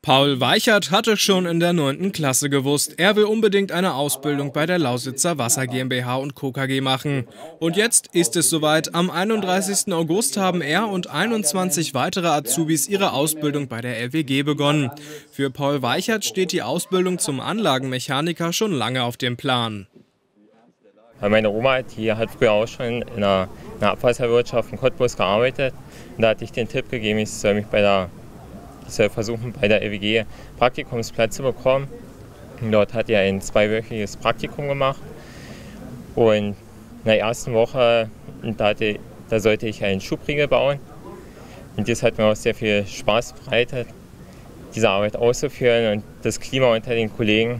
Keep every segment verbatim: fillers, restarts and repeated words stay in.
Paul Weichert hatte schon in der neunten Klasse gewusst, er will unbedingt eine Ausbildung bei der Lausitzer Wasser GmbH und Co. KG machen. Und jetzt ist es soweit. Am einunddreißigsten August haben er und einundzwanzig weitere Azubis ihre Ausbildung bei der L W G begonnen. Für Paul Weichert steht die Ausbildung zum Anlagenmechaniker schon lange auf dem Plan. Meine Oma, die hat früher auch schon in einer, in einer Abwasserwirtschaft in Cottbus gearbeitet. Und da hatte ich den Tipp gegeben, ich soll mich bei der Ich soll versuchen, bei der L W G Praktikumsplatz zu bekommen. Und dort hat er ein zweiwöchiges Praktikum gemacht. Und in der ersten Woche da, hatte, da sollte ich einen Schubriegel bauen. Und das hat mir auch sehr viel Spaß bereitet, diese Arbeit auszuführen. Und das Klima unter den Kollegen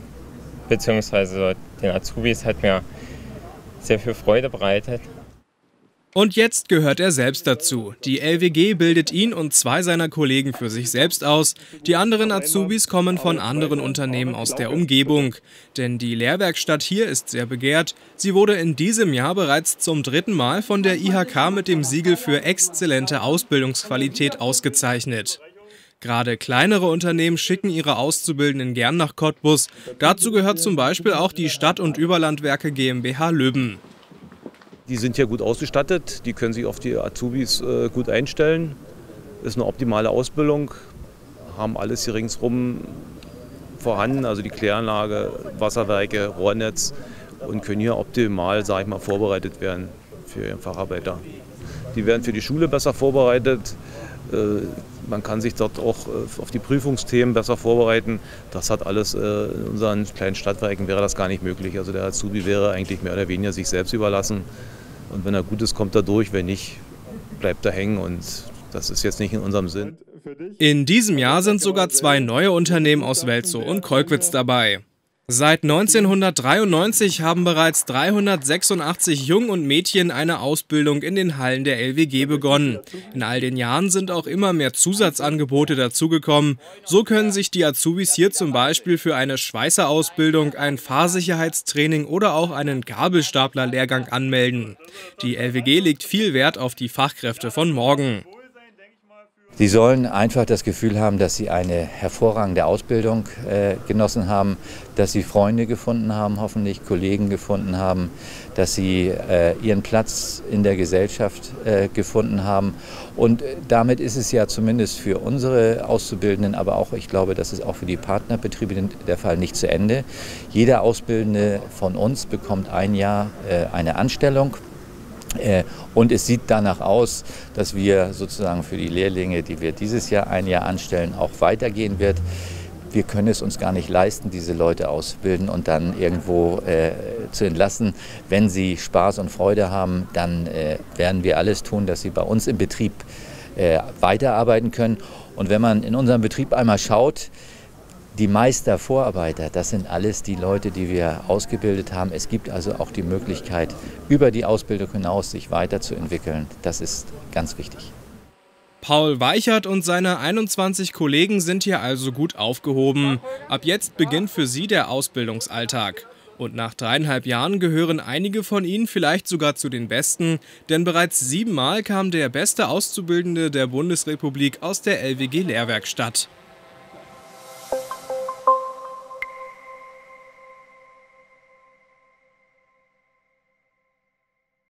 bzw. den Azubis hat mir sehr viel Freude bereitet. Und jetzt gehört er selbst dazu. Die L W G bildet ihn und zwei seiner Kollegen für sich selbst aus. Die anderen Azubis kommen von anderen Unternehmen aus der Umgebung. Denn die Lehrwerkstatt hier ist sehr begehrt. Sie wurde in diesem Jahr bereits zum dritten Mal von der I H K mit dem Siegel für exzellente Ausbildungsqualität ausgezeichnet. Gerade kleinere Unternehmen schicken ihre Auszubildenden gern nach Cottbus. Dazu gehört zum Beispiel auch die Stadt- und Überlandwerke GmbH Löben. Die sind hier gut ausgestattet, die können sich auf die Azubis äh, gut einstellen. Ist eine optimale Ausbildung, haben alles hier ringsherum vorhanden, also die Kläranlage, Wasserwerke, Rohrnetz und können hier optimal, sage ich mal, vorbereitet werden für ihren Facharbeiter. Die werden für die Schule besser vorbereitet. Äh, man kann sich dort auch äh, auf die Prüfungsthemen besser vorbereiten. Das hat alles äh, in unseren kleinen Stadtwerken wäre das gar nicht möglich. Also der Azubi wäre eigentlich mehr oder weniger sich selbst überlassen. Und wenn er gut ist, kommt er durch, wenn nicht, bleibt er hängen und das ist jetzt nicht in unserem Sinn. In diesem Jahr sind sogar zwei neue Unternehmen aus Welzow und Kolkwitz dabei. Seit neunzehnhundertdreiundneunzig haben bereits dreihundertsechsundachtzig Jungen und Mädchen eine Ausbildung in den Hallen der L W G begonnen. In all den Jahren sind auch immer mehr Zusatzangebote dazugekommen. So können sich die Azubis hier zum Beispiel für eine Schweißerausbildung, ein Fahrsicherheitstraining oder auch einen Gabelstaplerlehrgang anmelden. Die L W G legt viel Wert auf die Fachkräfte von morgen. Sie sollen einfach das Gefühl haben, dass sie eine hervorragende Ausbildung äh, genossen haben, dass sie Freunde gefunden haben, hoffentlich Kollegen gefunden haben, dass sie äh, ihren Platz in der Gesellschaft äh, gefunden haben. Und damit ist es ja zumindest für unsere Auszubildenden, aber auch, ich glaube, das ist auch für die Partnerbetriebe der Fall, nicht zu Ende. Jeder Auszubildende von uns bekommt ein Jahr äh, eine Anstellung. Und es sieht danach aus, dass wir sozusagen für die Lehrlinge, die wir dieses Jahr ein Jahr anstellen, auch weitergehen wird. Wir können es uns gar nicht leisten, diese Leute auszubilden und dann irgendwo äh, zu entlassen. Wenn sie Spaß und Freude haben, dann äh, werden wir alles tun, dass sie bei uns im Betrieb äh, weiterarbeiten können. Und wenn man in unserem Betrieb einmal schaut, die Meister, Vorarbeiter, das sind alles die Leute, die wir ausgebildet haben. Es gibt also auch die Möglichkeit, über die Ausbildung hinaus sich weiterzuentwickeln. Das ist ganz wichtig. Paul Weichert und seine einundzwanzig Kollegen sind hier also gut aufgehoben. Ab jetzt beginnt für sie der Ausbildungsalltag. Und nach dreieinhalb Jahren gehören einige von ihnen vielleicht sogar zu den Besten, denn bereits siebenmal kam der beste Auszubildende der Bundesrepublik aus der L W G Lehrwerkstatt.